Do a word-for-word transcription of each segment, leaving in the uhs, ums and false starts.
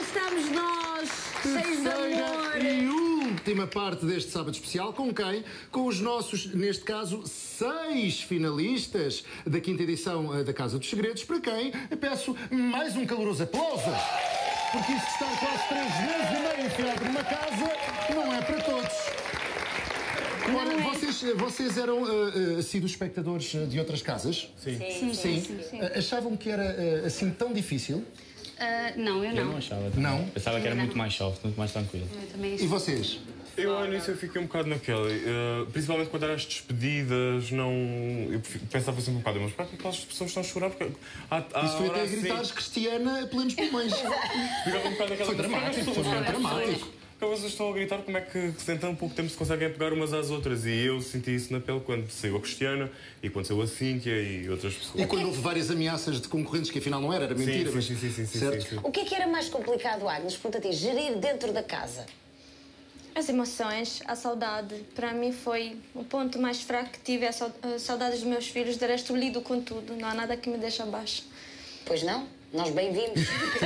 estamos nós, cheios de amor. E última parte deste sábado especial, com quem? Com os nossos, neste caso, seis finalistas da quinta edição da Casa dos Segredos, para quem peço mais um caloroso aplauso. Porque isto está quase três meses e meio enfiado numa casa, não é para todos. Ora, é. vocês, vocês eram uh, uh, sido espectadores de outras casas? Sim. Sim, sim, sim, sim, sim. Uh, achavam que era uh, assim tão difícil? Uh, não, eu não. Eu não achava. Também. Não? Pensava que era não. muito mais soft, muito mais tranquilo. Eu também E vocês? Eu, ao início, eu fiquei um bocado naquela. Uh, principalmente quando eram as despedidas, não. Eu pensava sempre um bocado, mas para que aquelas pessoas estão a chorar? Porque há, há Isso foi até assim... gritares Cristiana a plenos pulmões. Ficava um bocado naquela. Foi dramático, foi muito dramático. Elas estão a gritar como é que se em tão pouco tempo se conseguem pegar umas às outras. E eu senti isso na pele quando saiu a Cristiana e quando saiu a Cíntia e outras pessoas. E quando houve várias ameaças de concorrentes que afinal não era, era mentira. Sim, mas... sim, sim, sim, sim, certo? sim, sim. O que é que era mais complicado, Agnes? Pergunta a ti, gerir dentro da casa? As emoções, a saudade. Para mim foi o ponto mais fraco que tive, a saudade dos meus filhos. De resto, lido com tudo. Não há nada que me deixe abaixo. Pois não? Nós bem vimos.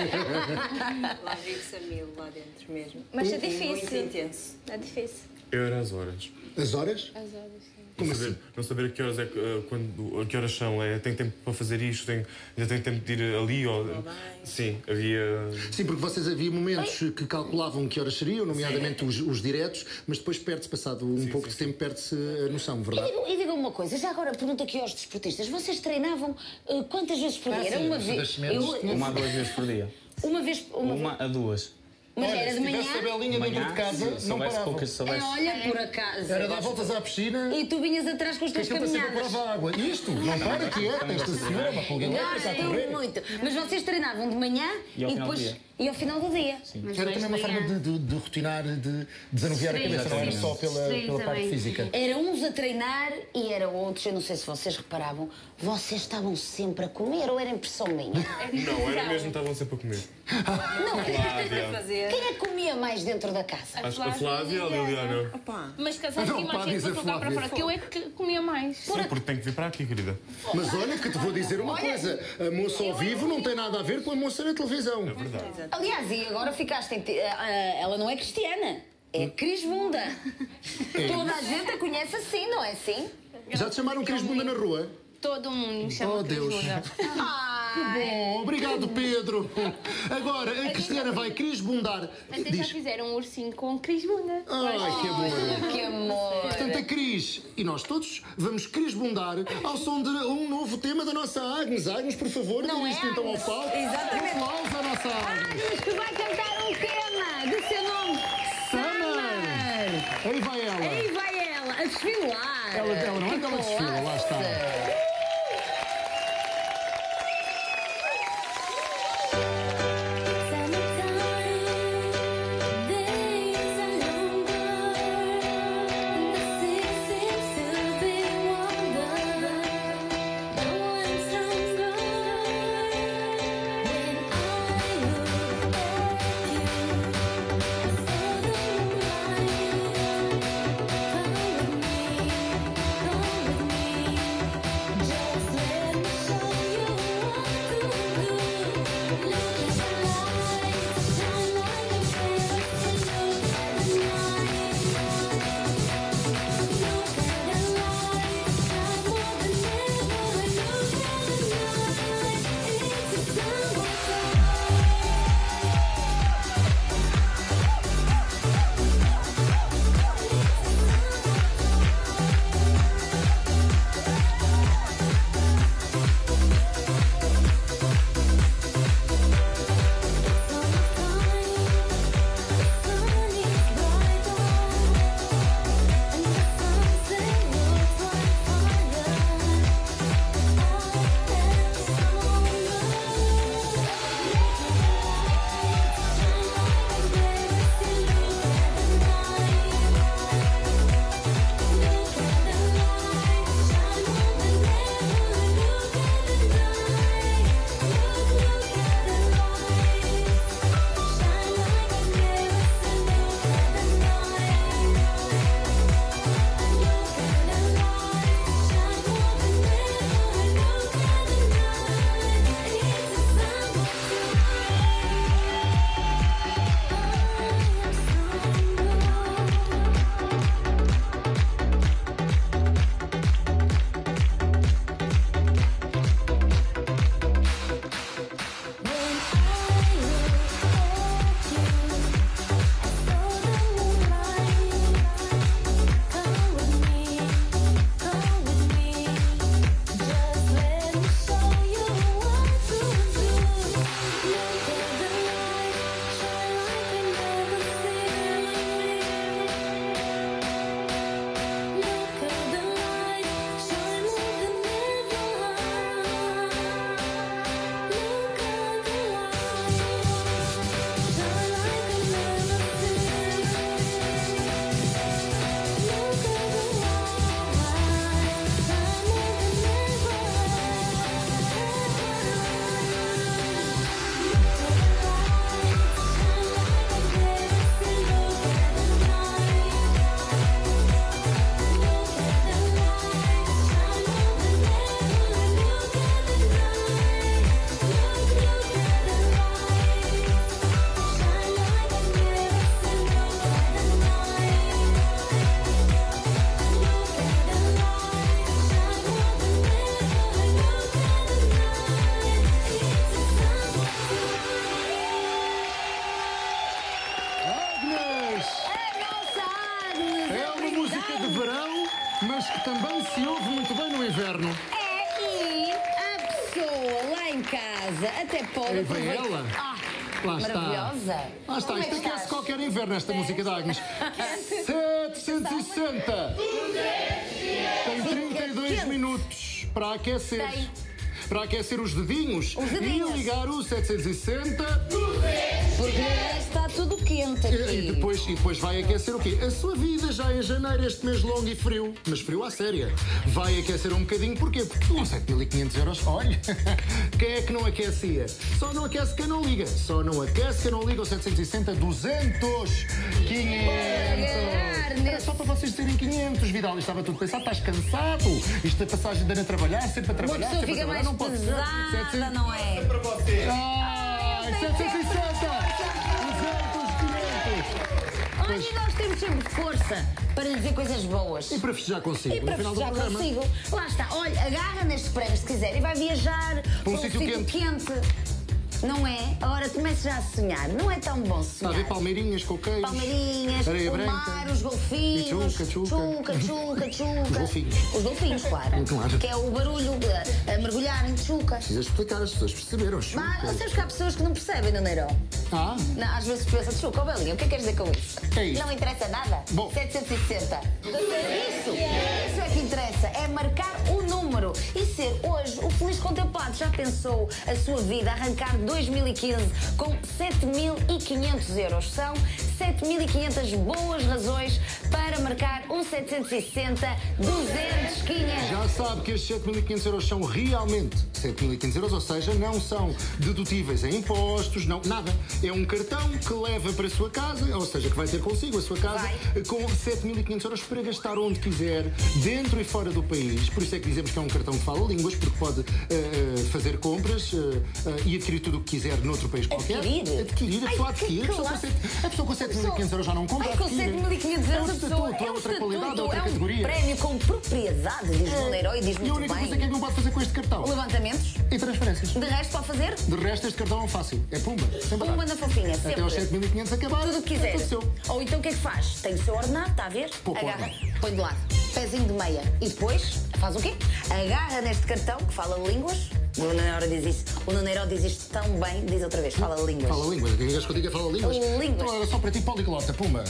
Lá vive-se a mil, lá dentro mesmo. Mas é E difícil. muito intenso. É difícil. Eu era às horas. As horas? As horas, sim. Como não saber, assim? Não saber a que horas é que, uh, quando, a que horas são, é, tenho tempo para fazer isto, tenho, ainda tenho tempo de ir ali ou. Sim, havia. Sim, porque vocês havia momentos que calculavam que horas seriam, nomeadamente os, os diretos, mas depois perde-se, passado um sim, pouco sim, de tempo, perde-se a noção, verdade? E digam, e digam uma coisa, já agora pergunto aqui aos desportistas, vocês treinavam uh, quantas vezes por dia? Ah, Era sim, uma das vez. sementes. Uma a duas vezes por dia. Uma vez. Uma, Uma a duas. Mas Olha, era de se manhã. tivesse a Belinha dentro de casa, se não soubesse parava. poucas, se soubesse. Olha, por acaso. Era dar voltas à piscina. E tu vinhas atrás com as Que tuas aquilo sempre caminhadas. prova água. Isto, não para quieta, esta senhora, uma pulga elétrica a Gostam correr. muito. Mas vocês treinavam de manhã E ao final do depois. dia. E ao final do dia. Mas Era hoje também uma de forma manhã- de, de, de rotinar, de desanuviar a Sim, cabeça, não era sim. só pela, Sim, pela parte também. física. Era uns a treinar e era outros, eu não sei se vocês reparavam, vocês estavam sempre a comer ou era impressão minha? Não, era mesmo, estavam sempre a comer. Não, Flávia. Fazer. quem é que comia mais dentro da casa? Acho que a Flávia e a Liliana. Opa. Mas casaste Não, aqui pá, mais cedo diz a para jogar para Flávia. fora, que eu é que comia mais. Sim, porque tem que vir para aqui, querida. Mas olha que te vou dizer uma coisa, a moça ao vivo não tem nada a ver com a moça na televisão. É verdade. Aliás, e agora ficaste em. te- ah, ah, ela não é Cristiana, é Cris Bunda. Toda a gente a conhece assim, não é assim? Já te chamaram Cris Bunda na rua? Todo mundo me chama Oh, Cris Deus. Bunda. Bom, obrigado, Pedro. Agora, a Cristiana vai Cris Bundar. Até já Diz. fizeram um ursinho com Cris Bunda. Ai, que amor. Que amor! Portanto, a Cris e nós todos vamos Cris Bundar ao som de um novo tema da nossa Agnes. Agnes, por favor, Não é dirige-te então ao Agnes. palco. Exatamente. Um aplauso à nossa Agnes. Agnes, que vai cantar um tema de seu nome. Summer. Aí vai ela. Aí vai ela, a desfilar. Ela, ela não é que ela desfila, lá está. Just Agnes! A nossa Agnes! É uma música de verão, mas que também se ouve muito bem no inverno. É, e a pessoa lá em casa até pode Aí vem aproveitar. ela. Ah, Lá está. maravilhosa. Lá está, Como é isto que aquece estás? qualquer inverno, esta música da Agnes. setecentos e sessenta! Tem trinta e dois minutos para aquecer. Tem. Para aquecer os dedinhos, Os dedinhos. e ligar o setecentos e sessenta. Porque está tudo quente aqui. E depois, e depois vai aquecer o quê? A sua vida já em janeiro, este mês longo e frio. Mas frio à séria. Vai aquecer um bocadinho, porquê? Porque com sete mil e quinhentos euros, olha, quem é que não aquecia? Só não aquece quem não liga. Só não aquece quem não liga o setecentos e sessenta, duzentos, quinhentos. Era só para vocês terem quinhentos, Vidal. Estava tudo pensado, estás cansado. Isto é passagem de ano a trabalhar, sempre a Uma trabalhar, pessoa sempre a fica trabalhar. mais Não pode ser. pesada, setecentos. não é? Ai, setecentos e sessenta! duzentos, quinhentos! Olha, e nós temos sempre força para lhe dizer coisas boas. E para festejar consigo, E para no final do festejar programa. consigo. Lá está. Olha, agarra neste prémio se quiser e vai viajar para um sítio sítio quente. quente. Não é? Agora comece já a sonhar. Não é tão bom Está a sonhar. ver palmeirinhas, coqueiros, Palmeirinhas, areia o branca. mar, os golfinhos. E tchuca, tchuca. Tchuca, tchuca, tchuca. Os golfinhos. Os golfinhos, claro. Claro. Que é o barulho a, a mergulharem de tchuca. Precisas explicar, as pessoas perceberam. Mas sabes que há pessoas que não percebem, não Neiro? Ah, Não, às vezes pensa, tchuca, oh, Belinha, o que é que queres dizer com isso? É isto. Não interessa nada? Bom. setecentos e sessenta. Isso, isso é que interessa, é marcar o número e ser hoje o feliz contemplado. Já pensou a sua vida arrancar dois mil e quinze com sete mil e quinhentos euros? São sete mil e quinhentas boas razões para marcar um setecentos e sessenta, duzentos, quinhentos. já sabe que estes sete mil e quinhentos euros são realmente sete mil e quinhentos euros, ou seja, não são dedutíveis em impostos, não, nada. É um cartão que leva para a sua casa, ou seja, que vai ter consigo a sua casa, Vai. com sete mil e quinhentos euros para gastar onde quiser, dentro e fora do país. Por isso é que dizemos que é um cartão que fala línguas, porque pode eh, fazer compras eh, eh, e adquirir tudo o que quiser noutro país qualquer. Adquirir? Adquirir, a pessoa Ai, que adquire. A pessoa com classe. sete- a pessoa com sete mil e quinhentos euros já não compra. Ai, com adquire. sete mil e quinhentos euros é a um pessoa estatuto, é um outra qualidade, estatuto, outra é um categoria. prémio com propriedade, diz o Neiro, e diz E a muito única coisa que é bem. que não pode fazer com este cartão Levantamentos. e transferências. De resto, pode fazer De resto, este cartão é fácil. É pumba. Sem barato. uma na fofinha, sempre. Até aos sete mil e quinhentos acabar. Tudo o que quiser. É tudo seu. Ou então o que é que faz? Tem o seu ordenado, está a ver? Pô, pô, Agarra, põe de lado, pezinho de meia. E depois faz o quê? Agarra neste cartão que fala línguas. O Neiro diz isso. O Neiro diz isto tão bem, diz outra vez, fala línguas. Fala línguas. Queres que eu diga fala línguas? Línguas. Então era só para ti poliglota. Pumba.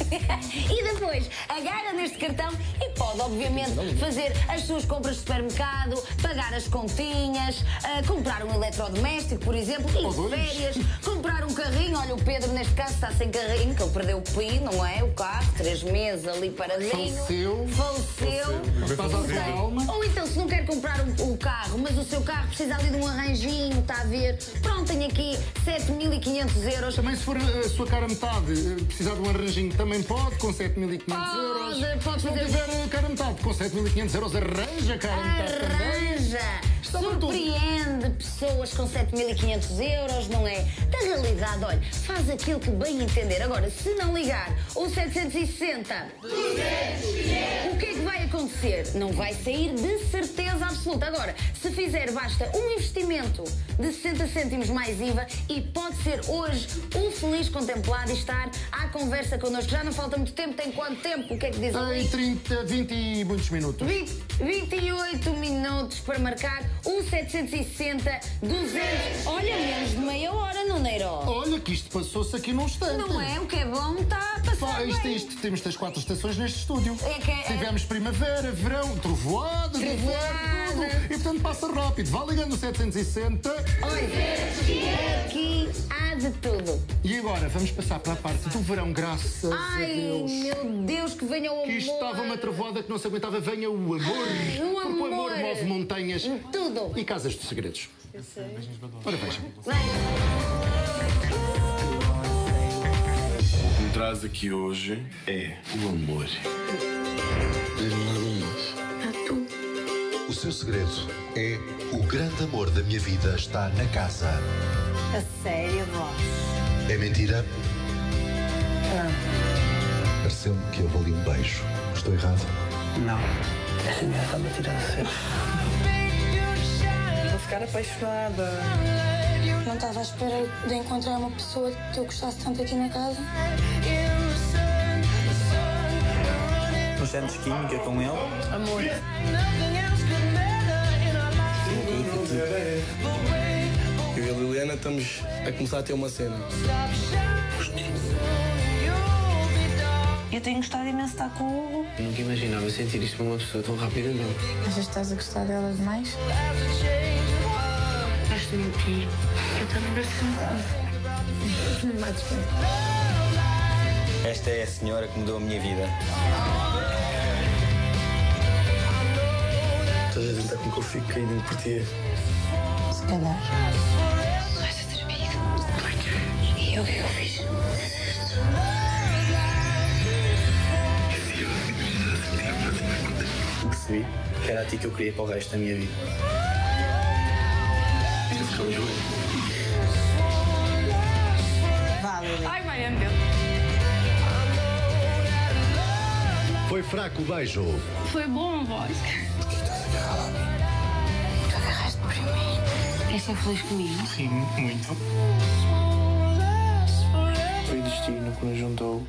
E depois agarra neste cartão e pode, obviamente, fazer as suas compras de supermercado, pagar as continhas, ah, comprar um eletrodoméstico, por exemplo, ir Ou de dois. férias, comprar um carrinho. Olha, o Pedro, neste caso, está sem carrinho, que ele perdeu o P I, não é? O carro, três meses ali paradinho. Faleceu. Faleceu. Estás a ver a alma? Ou então, se não quer comprar o, o carro, mas o seu carro precisa ali de um arranjinho, está a ver? Pronto, tenho aqui sete mil e quinhentos euros. Também se for a sua cara metade, eh, precisar de um arranjinho, também pode, com sete mil e quinhentos Pode, euros. pode Se não fazer- tiver a cara metade, com sete mil e quinhentos euros, arranja a cara metade também. Arranja! Está bem tudo. Surpreende pessoas com sete mil e quinhentos euros, não é? Na realidade, olha, faz aquilo que bem entender. Agora, se não ligar o setecentos e sessenta, o que é que vai acontecer? Não vai sair de certeza absoluta. Agora, se fizer, basta um investimento de sessenta cêntimos mais I V A e pode ser hoje um feliz contemplado e estar à conversa connosco. Já não falta muito tempo, tem quanto tempo? O que é que diz ali? Tem trinta, vinte e muitos minutos. vinte, vinte e oito minutos para marcar um setecentos e sessenta, duzentos. Olha, menos de meia hora, não Neiro? Olha que isto passou-se aqui num instante. Não é? O que é bom está a passar Pá, isto, bem. isto, temos as quatro estações neste estúdio. É que é- Tivemos primavera, verão, trovoada, Trovoada. inverno, tudo. E portanto passa rápido. Vá ligando o setecentos e sessenta. Olha, aqui há de tudo. E agora vamos passar para a parte do verão, graças Ai, a Deus. meu Deus, que venha o amor. Que isto estava uma trovoada que não se aguentava. Venha o amor. Ai, o Porque o amor amor. move montanhas Tudo. e casas de segredos. Ora vejam. Vai. O que me traz aqui hoje é o amor. Diz-me algumas. O seu segredo é o grande amor da minha vida está na casa. A sério, vó? É mentira? Não. Pareceu-me que houve ali um beijo. Estou errado? Não. Essa mulher está-me a tirar a sério. Vou ficar apaixonada. Não estava à espera de encontrar uma pessoa que eu gostasse tanto aqui na casa. Não sentes química com ele? Amor. Eu e a Liliana estamos a começar a ter uma cena. Eu tenho gostado imenso de estar com o Hugo. Eu nunca imaginava sentir isto para uma pessoa tão rapidamente. Achas que estás a gostar dela demais? Gosto muito de ti. Eu também gosto muito de ti. Não vai desculpa. Esta é a senhora que mudou a minha vida. Estás a tentar com que eu fique caído por ti. Se calhar. Vais a dormir. E eu o que é que eu fiz? Percebi que era a ti que eu queria para o resto da minha vida. Ai, vai, meu. Foi fraco o beijo. Foi bom, voz. Tu agarraste-me para mim. Queres ser feliz comigo? Sim, muito. Foi o destino que nos juntou.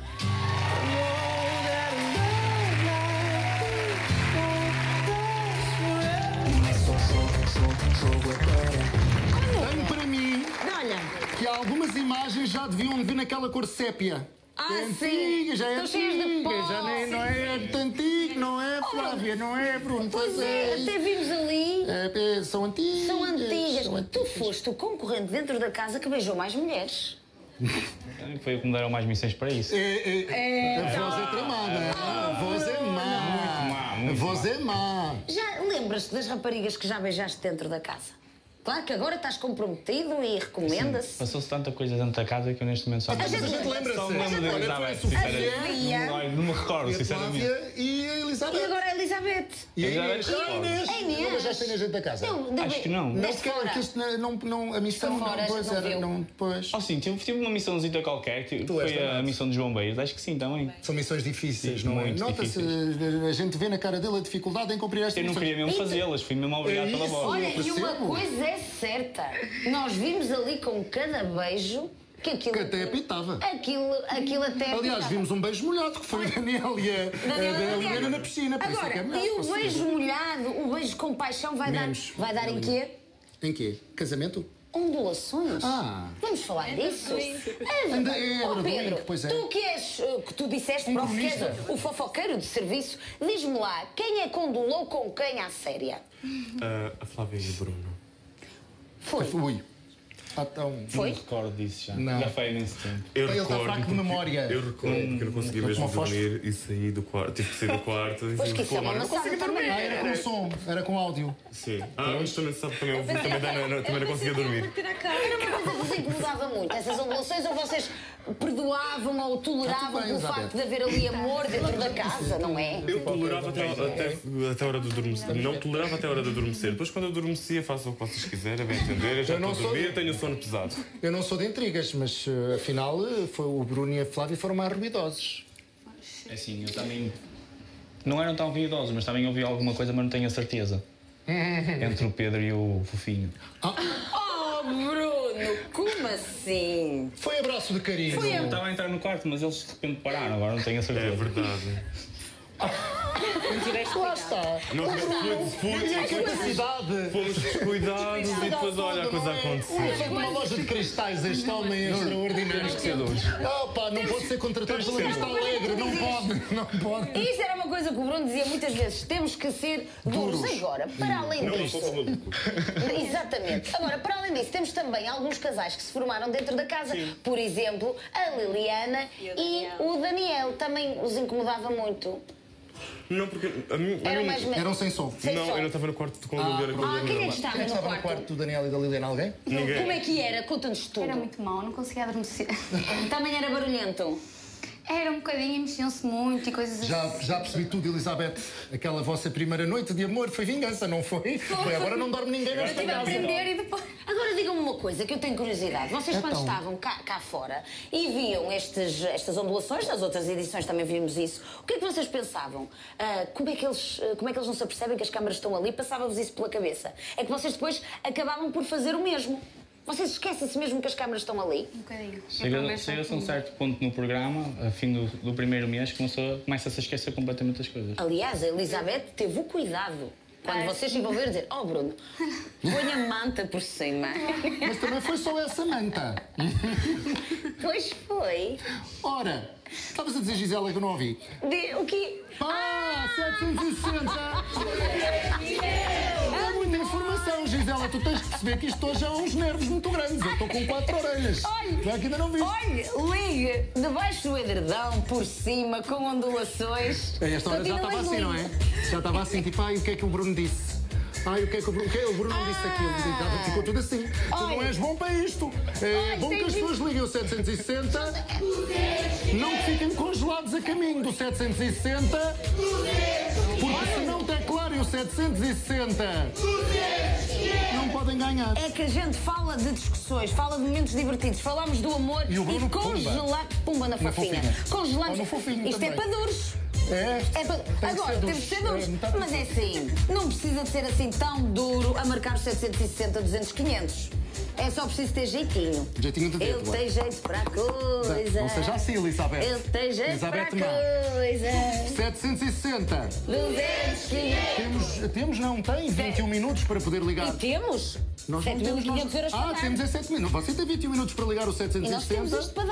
Tenho para mim Olha. que algumas imagens já deviam vir naquela cor sépia. Ah, é sim. antiga, já é Estão cheias de antiga, pó. já nem, não é muito antigo, não é, Flávia, não é, Bruno? Pois é, até vimos ali. É, é, são antigas. São antigas. são Tu foste o concorrente dentro da casa que beijou mais mulheres. Foi o que me deram mais missões para isso. É, é, a voz é tramada, a voz é má. Muito má, muito A voz é má. Já lembras-te das raparigas que já beijaste dentro da casa? Claro que agora estás comprometido e recomenda-se. Passou-se tanta coisa dentro da casa que eu neste momento só A gente lembra-se. Só me lembro de Olha, Elizabeth, foi a Sofia. sinceramente. Não, não me recordo, E a sinceramente. Flávia e a Elizabeth. E agora a Elizabeth. E a Elizabeth Inês. recordo. A Inês. A Inês. Não beijaste a Inês dentro da casa? Não, de- Acho que não. Não, Deste porque fora. que isto não, não, a missão Estão fora, não, pois não era, viu. não, pois. Oh sim, tive, tive uma missãozita qualquer, que Tu és foi a danado. missão dos bombeiros, acho que sim também. São missões difíceis, Sim, não é? muito Nota-se, a gente vê na cara dele a dificuldade em cumprir esta Eu não missão. queria mesmo fazê-las, fui mesmo obrigado É pela isso. voz. Olha, e uma percebo. coisa é certa. Nós vimos ali com cada beijo que aquilo... Que até apitava. Aquilo, aquilo até Aliás, apitava. vimos um beijo molhado, que foi o Daniel e a, Daniel a, e a Daniel. Liliana na piscina. Por isso é Agora, que é melhor, e o posso beijo dizer. molhado, o beijo com paixão vai Menos. dar, vai dar em quê? Em quê? Casamento? Ondulações. Ah. Vamos falar disso? É Anda- verdade. é, Oh, era do Pedro, link, pois é. tu que és, uh, que tu disseste, prof, que és o fofoqueiro de serviço, diz-me lá, quem é que ondulou com quem à séria? Ah, a Flávia e o Bruno. Foi. Ui. Ah, então... Foi? Não me recordo disso já. Não. Já foi há imenso tempo. Eu Ele está recordo fraco de porque- memória. Eu recordo porque eu não conseguia Ele mesmo tomou dormir e saí do quarto. Tive que sair do quarto e Pois que isso é uma reclamar. Não maçada consigo dormir. também. Ah, era com som, era com áudio. Sim. Ah, mas também sabe, também, ouvi, também, também, não, também não conseguia dormir. Era uma coisa que vos incomodava muito, essas ondulações, ou vocês perdoavam ou toleravam Está tudo bem, pelo Elizabeth. facto de haver ali amor dentro da casa, não é? Eu tolerava até, até, até a hora de adormecer. Não tolerava até a hora de adormecer. Depois, quando eu adormecia, façam o que vocês quiserem, bem entender. Eu já Eu não estou a sou- dormir, tenho sono pesado. Eu não sou de intrigas, mas eh, afinal eh, foi o Bruno e a Flávia foram mais ruidosos. É assim, eu também. Não eram tão ruidosos, mas também ouvi alguma coisa, mas não tenho a certeza. Entre o Pedro e o Fofinho. Oh, Bruno, como assim? Foi abraço de carinho. Eu estava a entrar no quarto, mas eles de repente pararam, agora não tenho a certeza. É verdade. Lá está. Não, fui, fui, A capacidade. fomos descuidados e depois, olha, a coisa aconteceu. É uma loja de cristais, este homem é extraordinário. Oh, pá, não pode ser contratado pela Vista Alegre, não pode, não pode. Isto era uma coisa que o Bruno dizia muitas vezes, temos que ser duros. Duros. Agora, para além Não, não disto... fosse maluco. Exatamente. Agora, para além disso, temos também alguns casais que se formaram dentro da casa. Por exemplo, a Liliana E o e Daniel. o Daniel. Também os incomodava muito. Não, porque a mim. a Eram mim- mais... Eram sem som. Sem Não, som. eu não estava no quarto com a Liliana com a Ah, quem é Liliana. que estava Quem é que no estava no quarto? quarto do Daniel e da Liliana? Alguém? Ninguém. Como é que era? Conta-nos tudo. Era muito mau, não conseguia adormecer. Também era barulhento. Era um bocadinho, mexiam-se muito e coisas Já, assim. já percebi tudo, Elizabeth. Aquela vossa primeira noite de amor foi vingança, não foi? Foi agora não dorme ninguém Eu nesta tive a casa. aprender e depois... Agora digam-me uma coisa que eu tenho curiosidade. Vocês quando Então. estavam cá, cá fora e viam estes, estas ondulações, nas outras edições também vimos isso, o que é que vocês pensavam? Ah, como, é que eles, ah, como é que eles não se apercebem que as câmaras estão ali? Passava-vos isso pela cabeça? É que vocês depois acabavam por fazer o mesmo. Vocês esquecem-se mesmo que as câmaras estão ali? Um bocadinho. Chega- Chega-se a um certo ponto no programa, a fim do, do primeiro mês, começa, começa-se a esquecer completamente das coisas. Aliás, a Elizabeth teve o cuidado. Quando vocês se envolveram, dizer: oh Bruno, põe a manta por cima. Mas também foi só essa manta. Pois foi. Ora, estavas a dizer, Gisela, que eu não ouvi. De, o quê? Ah, setecentos e sessenta! É muita informação, Gisela. Tu tens que perceber que isto hoje há uns nervos muito grandes. Eu estou com quatro orelhas. Olha, tu é que ainda não viste. Olha, ligue debaixo do edredão, por cima, com ondulações. Esta hora já estava assim, não é? Já estava assim, tipo, ai, o que é que o Bruno disse? Ai, o que é que o Bruno, o que é? O Bruno não disse aquilo. Ah. Ficou tudo assim. Tu não és bom para isto. É Ai, bom que as pessoas liguem o setecentos e sessenta. Não fiquem congelados a caminho do setecentos e sessenta. Porque se não teclarem o setecentos e sessenta, não podem ganhar. É que a gente fala de discussões, fala de momentos divertidos, falamos do amor e, o e congelar pumba na fofinha. Congelamos. No fofinho Isto também. É para duros. É, é para... Agora, temos de ser duros. É, mas é assim, não precisa de ser assim tão duro a marcar os setecentos e sessenta, duzentos, quinhentos. É só preciso ter jeitinho. Jeitinho de dedo. Ele tem jeito para a coisa. Não seja assim, Elizabeth. Ele tem jeito Elizabeth, para a coisa. setecentos e sessenta. duzentos, quinhentos. Temos, temos não, tem vinte e um minutos para poder ligar. E temos? sete mil e quinhentos euros para dar. Ah, temos é sete mil. Você tem vinte e um minutos para ligar o setecentos e sessenta. E nós temos isto para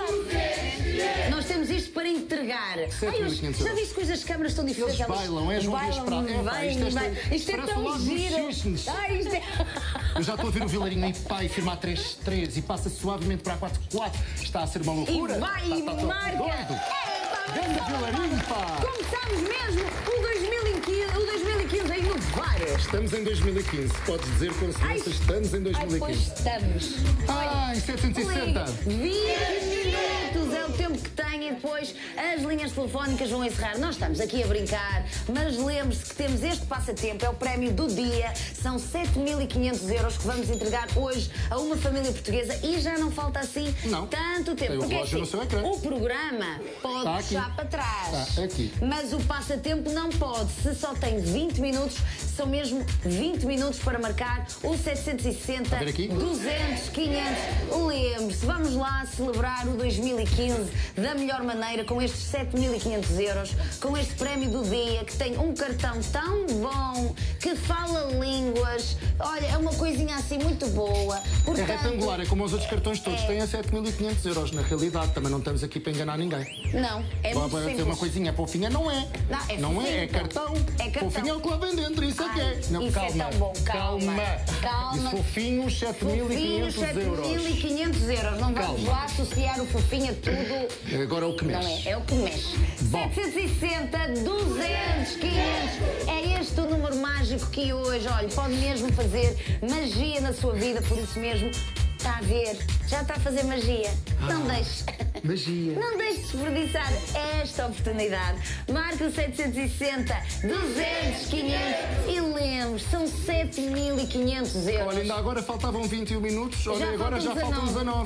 dar. Nós temos isto para entregar. sete mil e quinhentos euros. Já viste coisas as câmaras estão diferentes? Eles bailam, é João Dias Prata. É, pá, isto, isto, é, isto é tão giro. Ai, isto é... Eu já estou a ver o Vilarinho aí, pai, firmar três três e passa suavemente para a quatro quatro. Está a ser uma loucura. E vai e está, está, marca. Doido. Grande Vilarinho, pá. Começámos mesmo o dois mil e quinze, o dois mil e quinze a inovar. Estamos em dois mil e quinze. Podes dizer com segurança, estamos em dois mil e quinze. Ai, pois estamos. Ai, setecentos e sessenta. vinte minutos é o tempo que tem e depois as linhas telefónicas vão encerrar. Nós estamos aqui a brincar, mas lembre-se que temos este passatempo, é o prémio do dia. São sete mil e quinhentos euros que vamos entregar hoje a uma família portuguesa e já não falta assim não. tanto tempo. Tem o Porque relógio no seu ecrã. O programa pode Está puxar aqui. para trás. Está aqui. Mas o passatempo não pode. Se só tem vinte minutos, são mesmo vinte minutos para marcar o setecentos e sessenta, duzentos, quinhentos. Lembre-se, vamos lá celebrar o dois mil e quinze da melhor maneira com estes sete mil e quinhentos euros, com este prémio do dia que tem um cartão tão bom, que fala línguas. Olha, é uma coisinha assim muito boa. Portanto, é retangular, é como os outros cartões todos. É... Têm a sete mil e quinhentos euros. Na realidade, também não estamos aqui para enganar ninguém. Não, é muito simples. Ter uma coisinha fofinha, não é. Não, é, não é, é cartão. É cartão. Fofinho é o que lá vem dentro, isso Ai, é que é. Não, isso calma. é tão bom, calma. Calma. E fofinhos, sete mil e quinhentos euros. sete mil e quinhentos euros. Não vamos calma. lá associar o fofinho a tudo. Agora é o que mexe. Não é, é o que mexe. Bom. setecentos e sessenta, duzentos, quinhentos. É este o número mágico que hoje, olha, pode mesmo fazer magia na sua vida, por isso mesmo. Está a ver, já está a fazer magia. Ah, não deixe. Magia. Não deixe de desperdiçar esta oportunidade. Marque o setecentos e sessenta, duzentos, quinhentos e lembre-se, são sete mil e quinhentos euros. Olha, ainda agora faltavam vinte e um minutos, olha, já agora já faltam dezanove.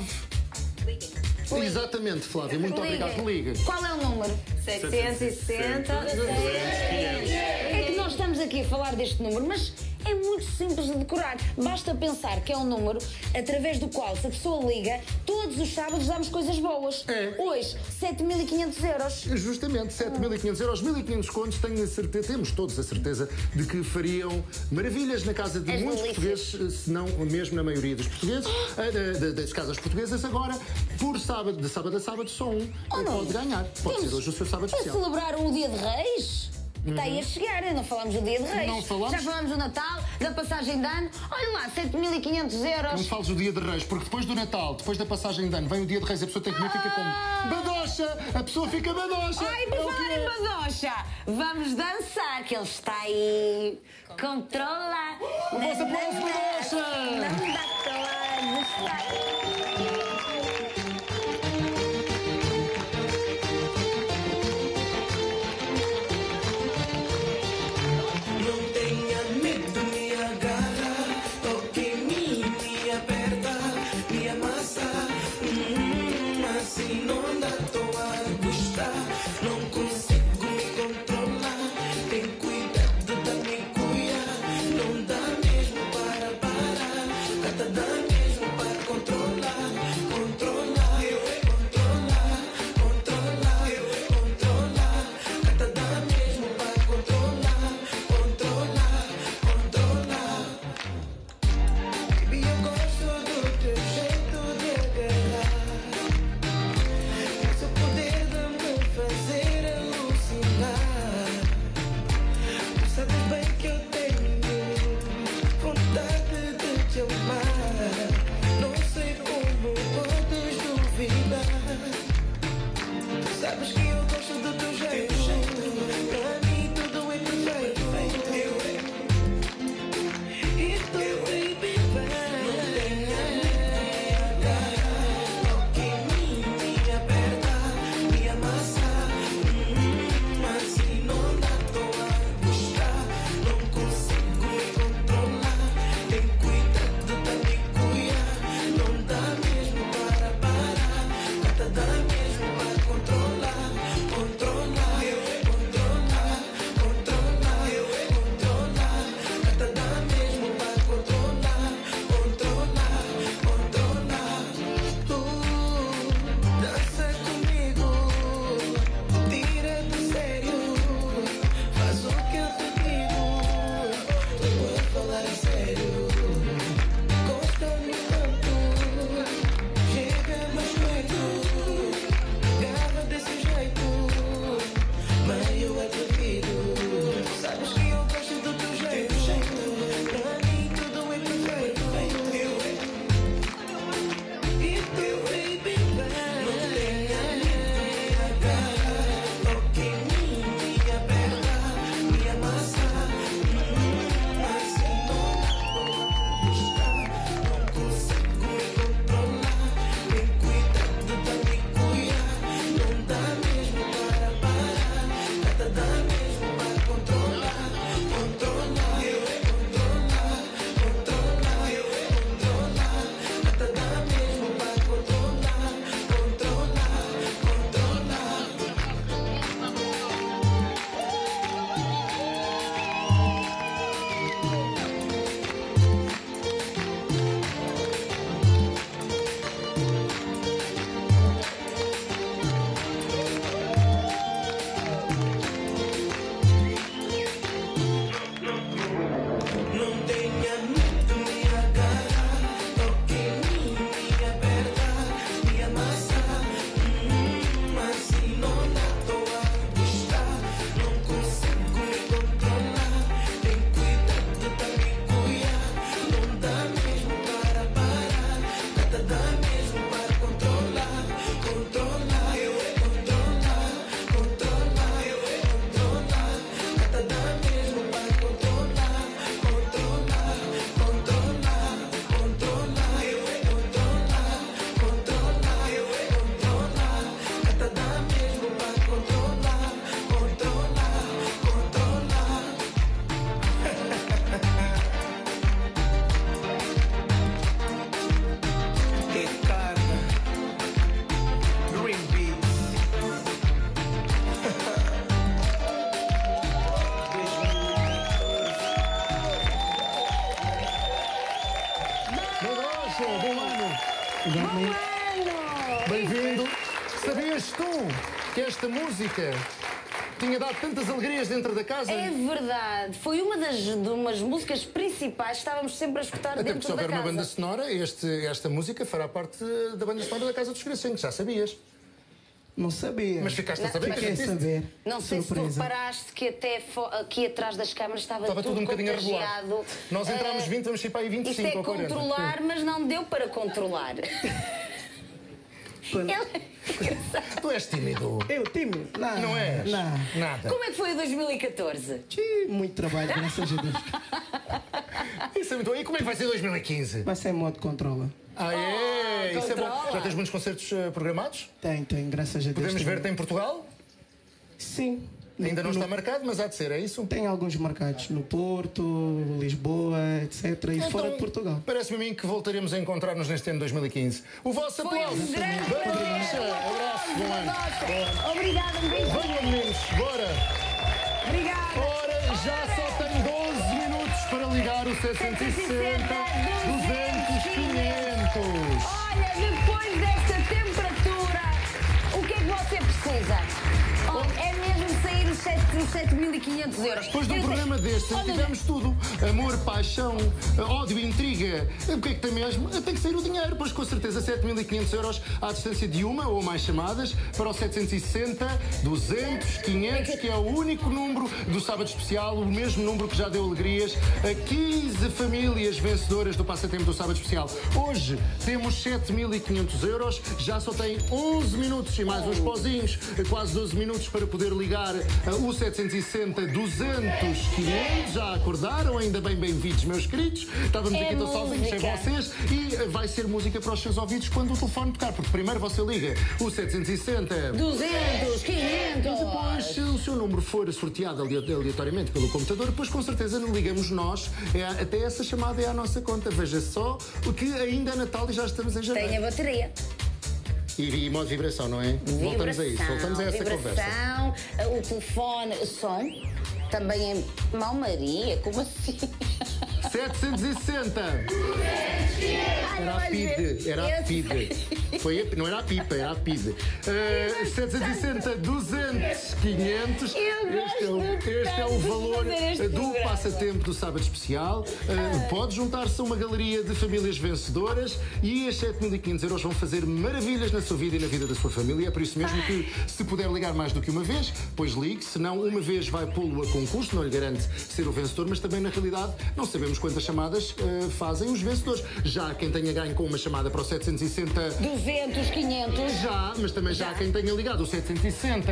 Ligue. Exatamente, Flávia, muito Ligue. obrigado. Liga. Qual é o número? setecentos e sessenta, duzentos, quinhentos. É que nós estamos aqui a falar deste número, mas é muito simples de decorar. Basta pensar que é um número através do qual, se a pessoa liga, todos os sábados damos coisas boas. É. Hoje, sete mil e quinhentos euros. Justamente, sete mil e quinhentos euros, mil e quinhentos contos, tenho a certeza, temos todos a certeza de que fariam maravilhas na casa de As muitos delícias. portugueses, se não mesmo na maioria dos portugueses, oh. das casas portuguesas. Agora, por sábado, de sábado a sábado, só um oh, pode ganhar. Pode Temos ser hoje o seu sábado especial. A celebrar o Dia de Reis? Está aí a chegar, não falamos do Dia de Reis. Não falamos. Já falamos do Natal, da passagem de ano. Olha lá, sete mil e quinhentos euros. Não fales do Dia de Reis, porque depois do Natal, depois da passagem de ano, vem o Dia de Reis, a pessoa tem que comer, fica como badocha. A pessoa fica badocha. Ai, por falar em badocha, vamos dançar, que ele está aí. Controla. O vosso aplauso, badocha. Não dá calado, está. Dá mesmo para Sabes que eu gosto do teu jeito. Pra mim tudo é perfeito. E tu, baby, não tenha medo. Toque em mim, me aperta, me amassa. Assim não dá, tô a gostar. Não consigo me controlar. Tem cuidado da me cuidar. Não dá mesmo para parar. Cata dá mesmo para controlar. Controlar, eu controlar. Controlar, eu controlar. Cata dá mesmo para controlar. Controlar, controlar. Uh, dança comigo. Tira do sério. Faz o que eu te digo. Eu vou falar a sério. Gosta-me tanto. Chega mais perto. Garra desse jeito. Meio atrevido. Sabes que eu gosto do teu jeito. Pra mim tudo é perfeito. E tu, baby, não tenha medo. Toque em mim, me aperta, me amassa. Assim não dá pra gostar. Não consigo me controlar. Tem cuidado da me cuidar. Não dá mesmo para parar. Nada dá mesmo para controlar. Controlar, eu controlar. Controlar, eu controlar. Nada dá mesmo para controlar. Controlar, controlar. Não tenha medo, me agarra. Toque em mim, me aperta, me amassa. Assim não dá, tô a gostar. Não consigo me controlar. Tem cuidado da me cuidar. Não dá mesmo para parar. Nada dá mesmo para controlar. Controlar, eu controlar. Controlar, eu controlar. Nada dá mesmo para controlar. Controlar, controlar. Controlar, eu controlar. Controlar, eu controlar. Nada dá mesmo para controlar. Controlar, controlar. Ricardo, Green Beats. Bom ano! Bem-vindo! Sabias tu que esta música tinha dado tantas alegrias dentro da casa? É verdade. Foi uma das de umas músicas principais que estávamos sempre a escutar Até porque dentro se da houver casa. uma banda sonora, este, esta música fará parte da banda sonora da Casa dos Segredos, já sabias. Não sabia. Mas ficaste a saber que Fiquei a eu disse. saber. Não sei Surpresa. se tu reparaste que até fo- aqui atrás das câmaras estava, Estava tudo um bocadinho contagiado. arrebolado. Nós entramos Ah, vinte, vamos ir para aí vinte e Isto cinco é ou quarenta. controlar, mas não deu para controlar. Quando- Ele- Tu és tímido. Eu, tímido? Não. Não és? Não. Nada. Como é que foi o dois mil e catorze? Tive muito trabalho, graças a Deus. Isso é muito bom. E como é que vai ser dois mil e quinze? Vai ser modo controla. Ah, é? Oh, Isso é bom. controla. Já tens muitos concertos eh, programados? Tem, tem, graças a Deus. Podemos tem. ver-te em Portugal? Sim. Ainda não No- está marcado, mas há de ser, é isso? Tem alguns marcados no Porto, Lisboa, etcétera. E Então, fora de Portugal. Parece-me a mim que voltaremos a encontrar-nos neste ano de dois mil e quinze. O vosso Foi aplauso. um grande Vamos, prazer. abraço, bom ano. Bom ano. Obrigada, um beijinho. Venham, meninos, bora. Obrigada. Ora, já só tenho doze minutos para ligar o setecentos e sessenta, duzentos, quinhentos. Olha, depois desta temperatura, o que é que você precisa? Oh, é mesmo sair os sete mil e quinhentos euros. Depois de um programa deste, tivemos tudo. Amor, paixão, ódio, intriga. O que é que tem mesmo? Tem que sair o dinheiro. Pois com certeza sete mil e quinhentos euros à distância de uma ou mais chamadas para o setecentos e sessenta, duzentos, quinhentos, que é o único número do Sábado Especial, o mesmo número que já deu alegrias a quinze famílias vencedoras do passatempo do Sábado Especial. Hoje temos sete mil e quinhentos euros, já só tem onze minutos e mais uns pozinhos, quase doze minutos para poder ligar o setecentos e sessenta, duzentos, quinhentos. Já acordaram? Ainda bem bem-vindos, meus queridos. Estávamos É aqui tão sozinhos sem música. vocês e vai ser música para os seus ouvidos quando o telefone tocar, porque primeiro você liga o setecentos e sessenta, duzentos, quinhentos. e depois, se o seu número for sorteado ale- aleatoriamente pelo computador, depois com certeza não ligamos nós. É, até essa chamada é à nossa conta. Veja só, porque ainda é Natal e já estamos em janeiro. Tem a bateria. E, e modo vibração, não é? Voltamos a isso, voltamos a essa conversa. Vibração, o telefone, som. Também é Maria, como assim? setecentos e sessenta. Era a P I D, era a P I D. Foi a, não era a pipa, era a P I D. Uh, setecentos e sessenta, duzentos, quinhentos. Este é o, este é o valor do passatempo do Sábado Especial. Uh, pode juntar-se a uma galeria de famílias vencedoras e as sete mil e quinhentos euros vão fazer maravilhas na sua vida e na vida da sua família. É por isso mesmo que, se puder ligar mais do que uma vez, pois ligue. Se não, uma vez vai pô-lo a concurso, não lhe garante ser o vencedor, mas também, na realidade, não sabemos quantas chamadas uh, fazem os vencedores. Já há quem tenha ganho com uma chamada para o setecentos e sessenta... duzentos, quinhentos. Já, mas também já há quem tenha ligado o setecentos e sessenta...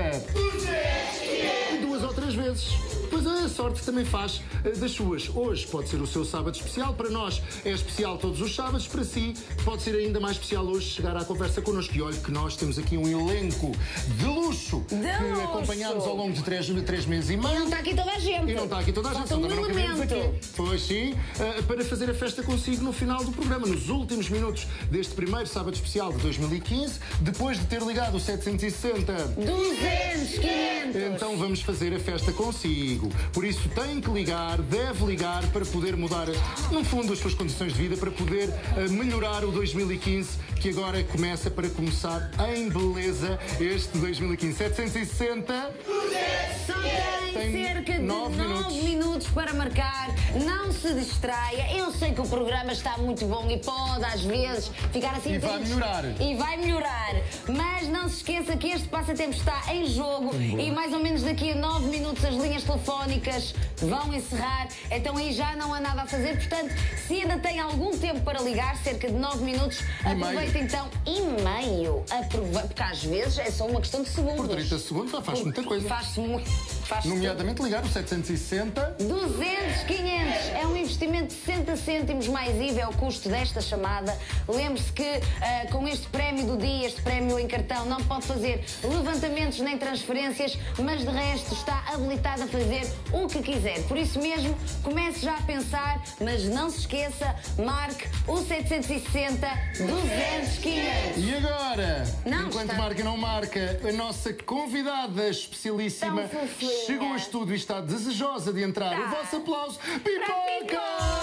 duas ou três vezes. Pois a sorte também faz uh, das suas. Hoje pode ser o seu sábado especial. Para nós é especial todos os sábados. Para si pode ser ainda mais especial hoje chegar à conversa connosco. E olha que nós temos aqui um elenco de luxo De que luxo. acompanhámos ao longo de três, de três meses e meio. E não está aqui toda a gente. E não está aqui toda a gente, Falta só um também não cabemos elemento. aqui. Pois sim, uh, para fazer a festa consigo no final do programa, nos últimos minutos deste primeiro sábado especial de dois mil e quinze, depois de ter ligado o setecentos e sessenta, duzentos, quinhentos. então vamos fazer a festa consigo. Por isso tem que ligar, deve ligar para poder mudar, no fundo, as suas condições de vida, para poder uh, melhorar o dois mil e quinze, que agora começa para começar em beleza este dois mil e quinze. setecentos e sessenta. Só tem, Tem cerca de nove nove minutos. minutos para marcar. Não se distraia. Eu sei que o programa está muito bom e pode, às vezes, ficar assim... E vai triste. melhorar. E vai melhorar. Mas não se esqueça que este passatempo está em jogo e mais ou menos daqui a nove minutos as linhas telefónicas vão encerrar. Então aí já não há nada a fazer. Portanto, se ainda tem algum tempo para ligar, cerca de nove minutos, E aproveita meio. então e meio. Aproveita, porque às vezes é só uma questão de segundos. Por trinta segundos já faz muita coisa. Faz-se muito. Faz-se Nomeadamente ligar o setecentos e sessenta. duzentos, quinhentos. É um investimento de sessenta cêntimos mais I V A é o custo desta chamada. Lembre-se que ah, com este prémio do dia, este prémio em cartão, não pode fazer levantamentos nem transferências, mas de resto está habilitado a fazer o que quiser. Por isso mesmo, comece já a pensar, mas não se esqueça, marque o setecentos e sessenta, duzentos, quinhentos. E agora, Não, enquanto está- marca não marca, a nossa convidada especialíssima Tão fofinha. chegou a estúdio e está desejosa de entrar. Tá. O vosso aplauso, Pipoca!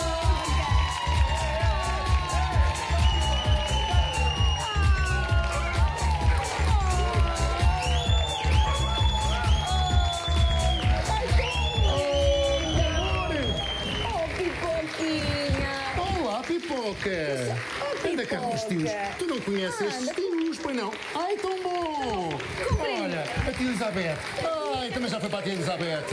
Oh, pipoquinha! Olá, Pipoca! Anda cá, meus tios. Tu não conheces estes tios, pois não? Ai, tão bom! Olha, a tia Elizabeth. Ai, também já foi para a tia Elizabeth.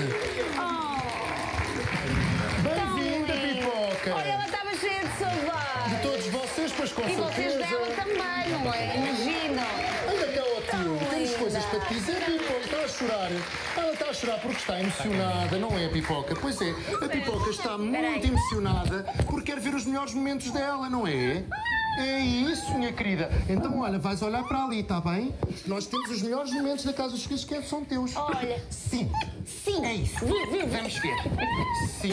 Bem-vinda, Pipoca! Olha, ela estava cheia de saudade. De todos vocês, pois com E vocês certeza. dela também, não é? Imagina. Anda cá, ó tio, Tão temos linda. coisas para te dizer, Pipoca. Está a chorar. Ela está a chorar porque está emocionada, não é, Pipoca? Pois é, a Pipoca está muito emocionada porque quer ver os melhores momentos dela, não é? É isso, minha querida. Então, olha, vais olhar para ali, está bem? Nós temos os melhores momentos da Casa dos Filhos que são teus. Olha. Sim. Sim. É isso. Viu, viu? Vamos ver. Sim.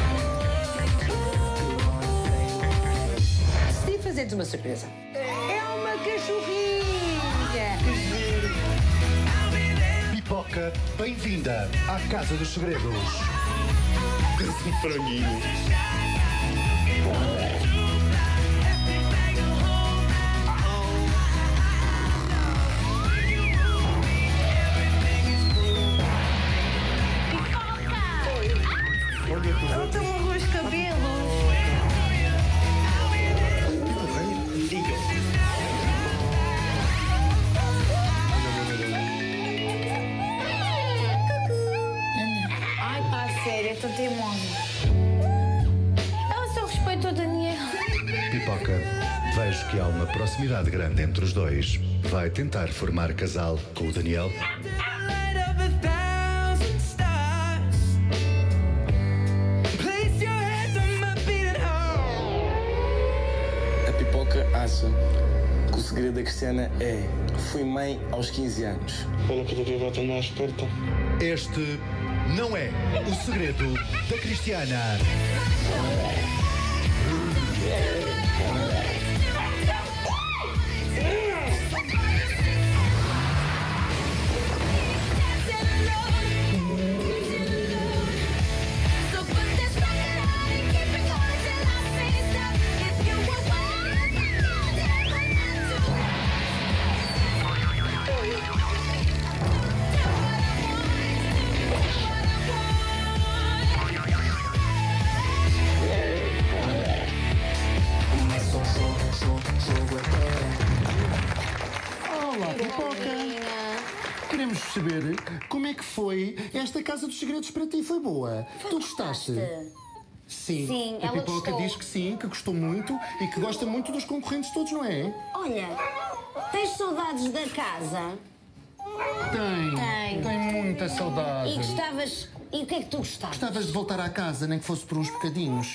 Decidi fazer-te uma surpresa. É uma cachorrinha. Pipoca, bem-vinda à Casa dos Segredos. Um franguinho. tão teimosa. Ela só respeita o Daniel. Pipoca, vejo que há uma proximidade grande entre os dois. Vai tentar formar casal com o Daniel? A Pipoca acha que o segredo da Cristiana é: fui mãe aos quinze anos. Eu não queria voltar mais perto. Este não é o segredo da Cristiana. Olá, Pipoca. Queremos saber como é que foi esta Casa dos Segredos para ti. Foi boa? Foi, tu gostaste? gostaste? Sim. Sim, a ela Pipoca gostou. diz que sim, que gostou muito e que gosta muito dos concorrentes todos, não é? Olha, tens saudades da casa? Tem. Tem. Tem muita saudade. E gostavas... E o que é que tu gostavas? Gostavas de voltar à casa, nem que fosse por uns bocadinhos.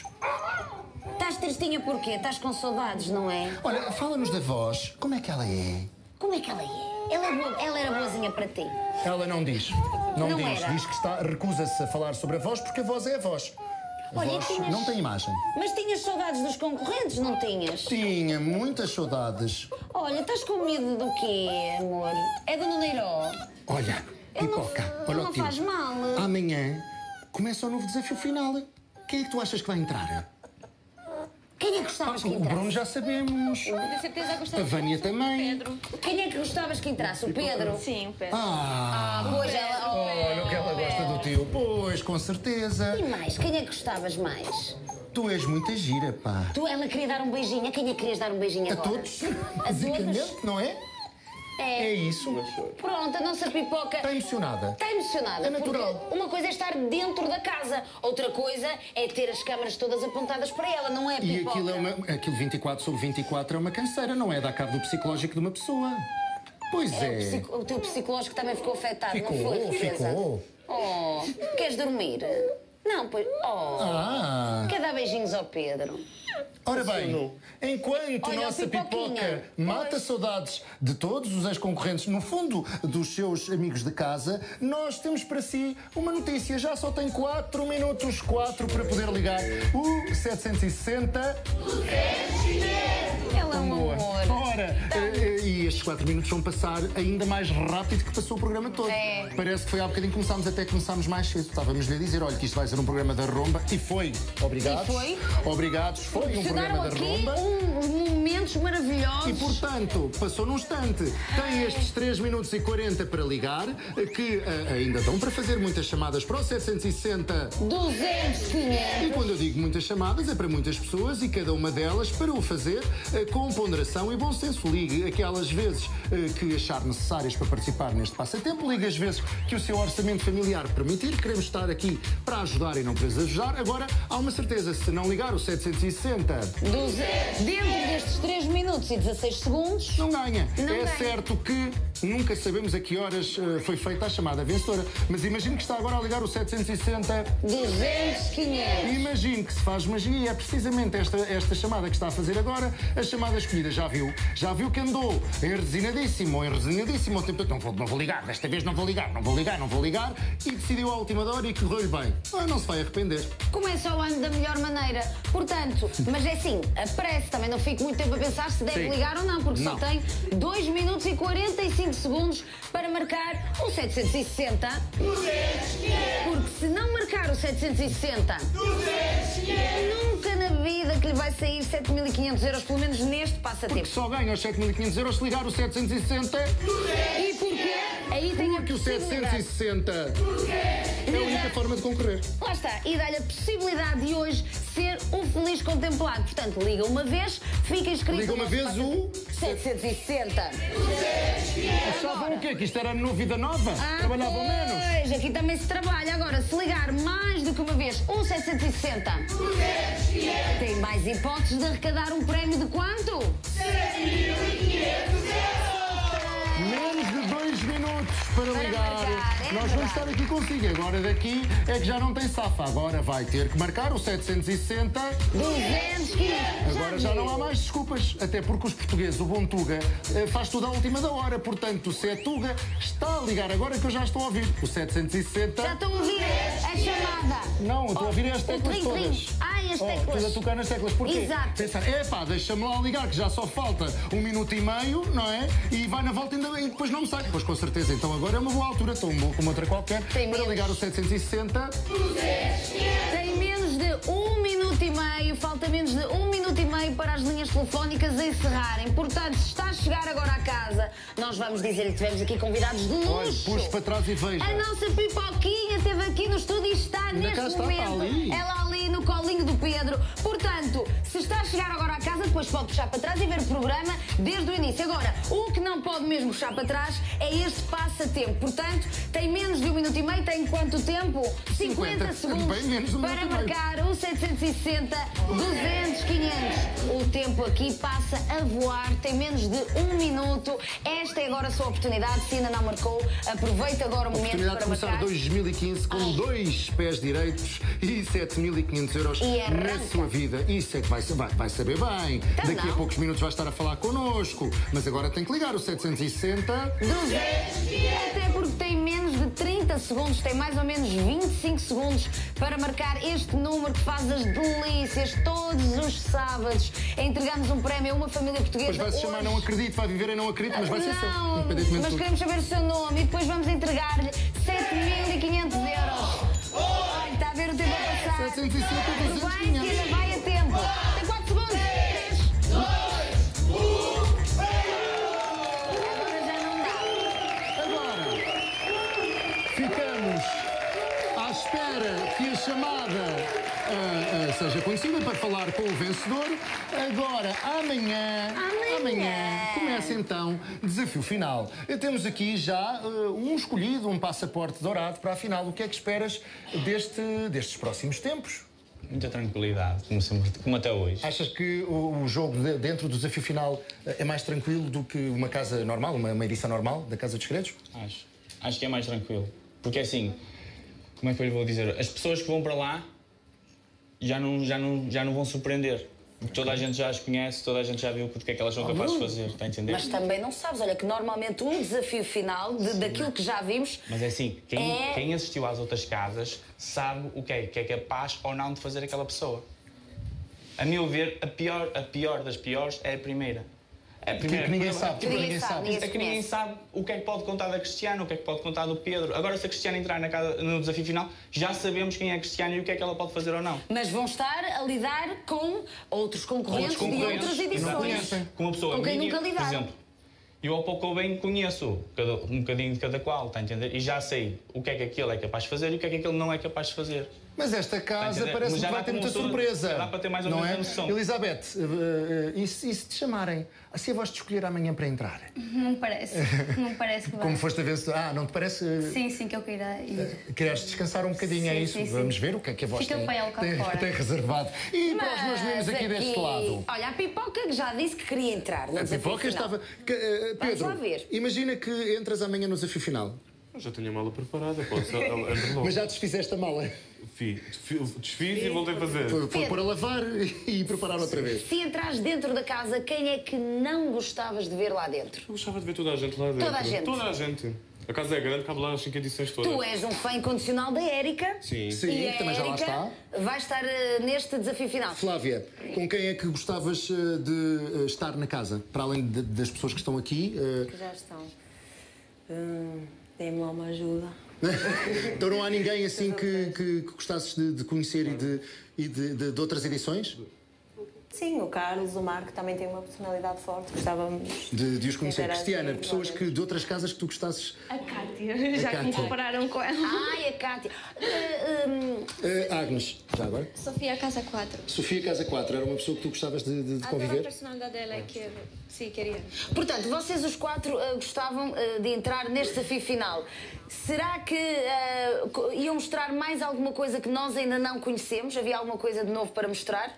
Estás tristinha porquê? Estás com saudades, não é? Olha, fala-nos da voz. Como é que ela é? Como é que ela é? Ela, é boa- ela era boazinha para ti. Ela não diz. Não, Não diz. era. Diz que está, recusa-se a falar sobre a voz porque a voz é a voz. A Olha, voz tinhas- não tem imagem. Mas tinhas saudades dos concorrentes, não tinhas? Tinha muitas saudades. Olha, estás com medo do quê, amor? É do Neneiró? Olha, Ele não- Pipoca, ele olha não o tio. faz mal. Amanhã começa o novo desafio final. Quem é que tu achas que vai entrar? Quem é que gostavas que O entrasse? Bruno já sabemos. Eu tenho certeza que A gostava Vânia do também. Pedro. Quem é que gostavas que entrasse? O Pedro? Sim, o Pedro. Ah, Ah, pois ela... olha o que ela gosta do tio. Pois, com certeza. E mais? Quem é que gostavas mais? Tu és muita gira, pá. Tu, ela queria dar um beijinho. A quem é que querias dar um beijinho A agora? todos, A basicamente, todos? não é? É. É isso. Pronto, a nossa Pipoca... Está emocionada. Está emocionada. É natural. Porque uma coisa é estar dentro da casa, outra coisa é ter as câmaras todas apontadas para ela, não é, E Pipoca? aquilo, é uma, aquilo vinte e quatro sobre vinte e quatro é uma canseira, não é? Dá cabo do psicológico de uma pessoa. Pois É, é. O, psico- o teu psicológico também ficou afetado, Ficou, não foi, Teresa? ficou. Oh, queres dormir? Não, pois... Oh, Ah. quer dar beijinhos ao Pedro? Ora bem, enquanto Olha, nossa o Pipoquinha. Pipoca mata Pois. saudades de todos os ex-concorrentes, no fundo dos seus amigos de casa, nós temos para si uma notícia. Já só tem quatro minutos, quatro para poder ligar o setecentos e sessenta. Ela é um Boa. amor. Ora, eh, e estes quatro minutos vão passar ainda mais rápido que passou o programa todo. É. Parece que foi há bocadinho que começámos, até começámos mais cedo. Estávamos-lhe a dizer, olha, que isto vai ser um programa da Romba. E foi. Obrigados. E foi. Obrigados. Foi um Funcionaram programa da aqui Romba. uns momentos maravilhosos. E, portanto, passou num instante. Tem estes três minutos e quarenta para ligar, que eh, ainda dão para fazer muitas chamadas para o setecentos e sessenta. duzentos, E quinhentos. quando eu digo muitas chamadas, é para muitas pessoas e cada uma delas para o fazer eh, com ponderação e bom senso. Ligue aquelas vezes eh, que achar necessárias para participar neste passatempo. Ligue as vezes que o seu orçamento familiar permitir. Queremos estar aqui para ajudar e não para exagerar. Agora, há uma certeza, se não ligar o setecentos e sessenta... duzentos. Dentro destes três minutos e dezasseis segundos... Não ganha. Não é ganha. certo que nunca sabemos a que horas eh, foi feita a chamada vencedora. Mas imagine que está agora a ligar o setecentos e sessenta... duzentos, quinhentos. Imagine que se faz magia e é precisamente esta, esta chamada que está a fazer agora a chamada escolhida. Já viu? Já viu que andou enresinadíssimo, enresinadíssimo. Tempo, não, vou, não vou ligar, desta vez não vou ligar, não vou ligar, não vou ligar. E decidiu à última hora e correu-lhe bem. Ah, não se vai arrepender. Começa o ano da melhor maneira. Portanto, mas é assim, apresse, também não fico muito tempo a pensar se deve Sim. ligar ou não, porque Não. só tem dois minutos e quarenta e cinco segundos para marcar o setecentos e sessenta. Porque se não marcar o setecentos e sessenta, nunca na vida que lhe vai sair sete mil e quinhentos euros, pelo menos neste passatempo. Só ganha os sete mil e quinhentos euros se ligar o setecentos e sessenta. E porquê? Aí tem a Porque o setecentos e possibilidade. sessenta é a única forma de concorrer. Lá está, e dá-lhe a possibilidade de hoje ser o feliz contemplado. Portanto, liga uma vez, fica inscrito. Liga uma no vez nosso o setecentos e sessenta. Achavam o quê? Que isto era no Vida Nova? Ah, Trabalhavam menos? pois, aqui também se trabalha. Agora, se ligar mais do que uma vez o setecentos e sessenta, tem mais hipóteses de arrecadar um prémio de quanto? Menos de dois minutos para ligar. marcar, é Nós vamos verdade. estar aqui consigo. Agora daqui é que já não tem safa. Agora vai ter que marcar o setecentos e sessenta. duzentos, quinhentos. Agora já não há mais desculpas. Até porque os portugueses, o bom Tuga, eh, faz tudo à última da hora. Portanto, se é Tuga, está a ligar agora que eu já estou a ouvir. O setecentos e sessenta. Já estão a ouvir a chamada. Não, eu estou a ouvir as O teclas trim, trim. todas. Ai, as Oh, teclas. tudo a tocar nas teclas. Porquê? Exato. Pensar, epá, deixa-me lá ligar, que já só falta um minuto e meio, não é? E vai na volta ainda e depois não me sai. Pois com certeza, então agora é uma boa altura, tão boa como outra qualquer, Tem para menos. ligar o setecentos e sessenta. Tem menos de um minuto e meio, falta menos de um minuto e meio para as linhas telefónicas encerrarem. Portanto, se está a chegar agora à casa, nós vamos dizer que tivemos aqui convidados de luxo. Olha, puxe para trás e veja. A nossa Pipoquinha esteve aqui no estúdio e está Ainda neste cá está, momento. está ali. Ela ali no colinho do Pedro. Portanto, se está a chegar agora à casa, depois pode puxar para trás e ver o programa desde o início. Agora, o que não pode mesmo puxar para trás é este passatempo. Portanto, tem menos de um minuto e meio, tem quanto tempo? cinquenta segundos Bem menos de um para minuto e meio. marcar o setecentos e sessenta, duzentos, quinhentos. O tempo aqui passa a voar, tem menos de um minuto. Esta é agora a sua oportunidade. Se ainda não marcou, aproveita agora o momento Oportunidade para de começar marcar. dois mil e quinze com dois pés direitos e sete mil e quinhentos euros E arranca. na sua vida. Isso é que vai, vai, vai saber bem. Então Daqui a não. poucos minutos vai estar a falar connosco. Mas agora tem que ligar o setecentos e sessenta. duzentos, até porque tem menos de trinta segundos, tem mais ou menos vinte e cinco segundos para marcar este número que faz as delícias todos os sábados. Entregamos um prémio a uma família portuguesa. Depois vai se chamar hoje. Não Acredito, vai viver em Não Acredito, mas vai ser seu. Não, Independentemente mas de tudo. queremos saber o seu nome e depois vamos entregar-lhe sete mil e quinhentos euros. Olha, está a ver o tempo a passar. setecentos e sessenta, duzentos, Vai, que quinhentos. ainda vai a tempo. Tem quatro segundos. três, Agora já não dá. Agora, ficamos à espera que a chamada ah, ah, seja conhecida para falar com o vencedor. Agora, amanhã, Amanhã. começa então desafio final. Temos aqui já ah, um escolhido, um passaporte dourado para a final. O que é que esperas deste, destes próximos tempos? Muita tranquilidade, como, sempre, como até hoje. Achas que o, o jogo de- dentro do desafio final ah, é mais tranquilo do que uma casa normal, uma, uma edição normal da Casa dos Segredos? Acho. Acho que é mais tranquilo. Porque assim, como é que eu lhe vou dizer? As pessoas que vão para lá já não, já não, já não vão surpreender. Porque toda a gente já as conhece, toda a gente já viu o que é que elas são capazes de fazer, está a entender? Mas também não sabes, olha que normalmente um desafio final de- daquilo que já vimos. Mas é assim, quem, É. quem assistiu às outras casas sabe o que é, que é capaz ou não de fazer aquela pessoa. A meu ver, a pior, a pior das piores é a primeira. É a primeira que ninguém sabe, que ninguém sabe, ninguém se É que ninguém conhece. sabe o que é que pode contar da Cristiana, o que é que pode contar do Pedro. Agora, se a Cristiana entrar na casa, no desafio final, já sabemos quem é a Cristiana e o que é que ela pode fazer ou não. Mas vão estar a lidar com outros concorrentes, Outros concorrentes, de outras edições. exatamente. Com uma pessoa Com quem minha, nunca por lidaram. exemplo, eu ao pouco ou bem conheço cada, um bocadinho de cada qual, está a entender? E já sei o que é que aquele é capaz de fazer e o que é que aquele não é capaz de fazer. Mas esta Está a casa entender? parece Mas que já vai dá ter para muita uma pessoa- surpresa. já dá para ter mais ou não menos é? a noção. Elizabeth, uh, uh, e, se, e se te chamarem? Se a voz te escolher amanhã para entrar? Não parece. Não parece que vai. Como foste a ver se... Ah, não te parece... uh, Sim, sim, que eu queira ir. Queres descansar um bocadinho, é Sim, isso? sim, sim. Vamos ver o que é que a voz Fica tem, o paiol cá tem, fora. tem reservado. E para os meus meninos aqui, deste lado? Olha, a Pipoca que já disse que queria entrar no A desafio pipoca final. estava... Que, uh, Vamos Pedro, lá ver. imagina que entras amanhã no desafio final. Eu já tenho a mala preparada, pode ser. Entre logo. Mas já desfizeste a mala. Fi- desfi- Desfiz e voltei a fazer. Foi, foi pôr a lavar e preparar outra vez. Se entras dentro da casa, quem é que não gostavas de ver lá dentro? Eu gostava de ver toda a gente lá dentro. Toda a gente? Toda a gente. A casa é grande, cabe lá as cinco edições todas. Tu és um fã incondicional da Érica. Sim. Sim, e a também já lá Érica está. vai estar eh, neste desafio final. Flávia, com quem é que gostavas uh, de uh, estar na casa? Para além de- das pessoas que estão aqui... uh, Que já estão. Hum, Dê-me lá uma ajuda. Então não há ninguém assim que, que, que gostasses de, de conhecer e, de, e de, de, de outras edições? Sim, o Carlos, o Marco também têm uma personalidade forte. Gostávamos de, de os conhecer. interagir, Cristiana, pessoas que, de outras casas que tu gostasses. A Cátia, já que me compararam com ela. Ai, a Cátia. Uh, um... Uh, Agnes, já agora? Sofia Casa quatro. Sofia Casa quatro, era uma pessoa que tu gostavas de, de, de conviver? A personalidade dela é que sim, queria. Portanto, vocês os quatro uh, gostavam uh, de entrar neste desafio final. Será que uh, iam mostrar mais alguma coisa que nós ainda não conhecemos? Havia alguma coisa de novo para mostrar?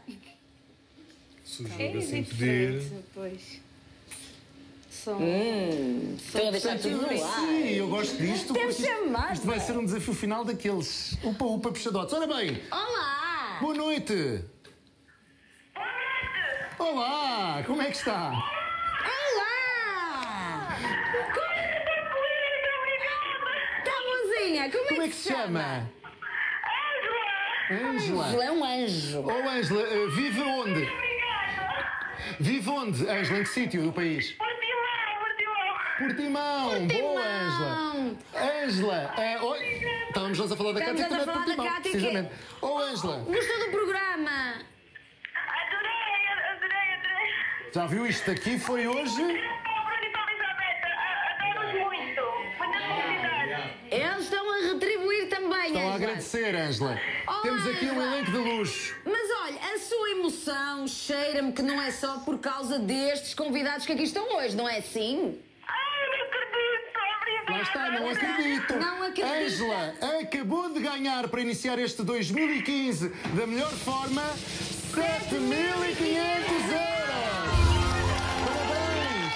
É assim pedir. Pois. São... Hum, Estão a deixar tudo no ar. Sim, eu gosto disto. Deve porque ser massa. Isto vai ser um desafio final daqueles. Upa, upa, puxadotes. Ora bem. Olá! Boa noite. Olá, como é que está? Olá! Está bonzinha, como, Como é que se chama? Ângela. Ângela é um anjo. Oh, Ângela, uh, vive onde? Vive onde, Ângela? Em que sítio do país? Portimão. Portimão. Boa, Ângela. Ângela, uh, oh, estávamos nós a falar da Estamos Cátia, a também de falar da Portimão, Cátia, precisamente. que... Oh, Ângela. Gostou do programa? Adorei, adorei, adorei. Já viu isto aqui? Foi hoje? Eles estão a retribuir também, Estão Ângela. a agradecer, Ângela. Oh, Temos aqui um Ângela. elenco de luxo. Mas olha, a sua emoção cheira-me que não é só por causa destes convidados que aqui estão hoje, não é assim? Lá está, não acredito. Não acredito. Ângela acabou de ganhar para iniciar este dois mil e quinze da melhor forma sete mil e quinhentos euros. Parabéns.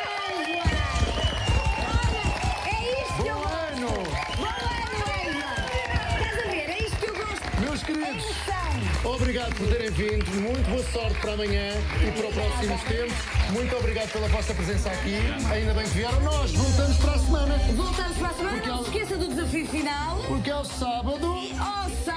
É isto que eu Bom ano. Bom ano, Ângela. Estás a ver? É isto que eu gosto. Meus queridos, obrigado por terem vindo. Muito boa sorte para amanhã e para os próximos tempos. Muito obrigado pela vossa presença aqui. Ainda bem que vieram. Nós voltamos para a semana. Voltamos para a semana. Porque Não ao- se esqueça do desafio final. Porque ao sábado. Ao sábado.